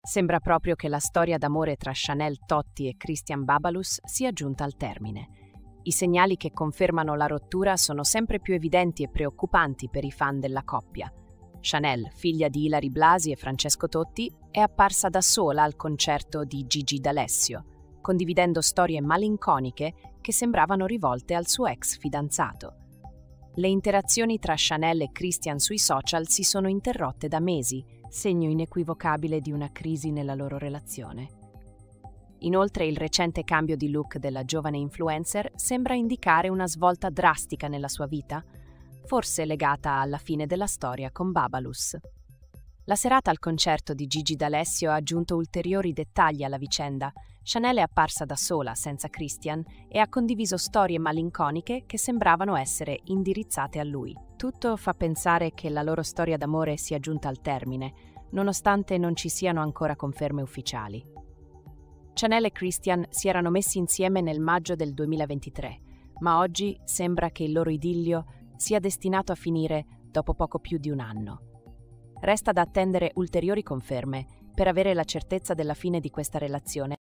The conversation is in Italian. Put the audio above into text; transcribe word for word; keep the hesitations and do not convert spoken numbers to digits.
Sembra proprio che la storia d'amore tra Chanel Totti e Christian Babalus sia giunta al termine. I segnali che confermano la rottura sono sempre più evidenti e preoccupanti per i fan della coppia. Chanel, figlia di Ilary Blasi e Francesco Totti, è apparsa da sola al concerto di Gigi D'Alessio, condividendo storie malinconiche che sembravano rivolte al suo ex fidanzato. Le interazioni tra Chanel e Christian sui social si sono interrotte da mesi, segno inequivocabile di una crisi nella loro relazione. Inoltre, il recente cambio di look della giovane influencer sembra indicare una svolta drastica nella sua vita, forse legata alla fine della storia con Babalus. La serata al concerto di Gigi D'Alessio ha aggiunto ulteriori dettagli alla vicenda. Chanel è apparsa da sola, senza Christian, e ha condiviso storie malinconiche che sembravano essere indirizzate a lui. Tutto fa pensare che la loro storia d'amore sia giunta al termine, nonostante non ci siano ancora conferme ufficiali. Chanel e Christian si erano messi insieme nel maggio del duemilaventitré, ma oggi sembra che il loro idillio sia destinato a finire dopo poco più di un anno. Resta da attendere ulteriori conferme per avere la certezza della fine di questa relazione.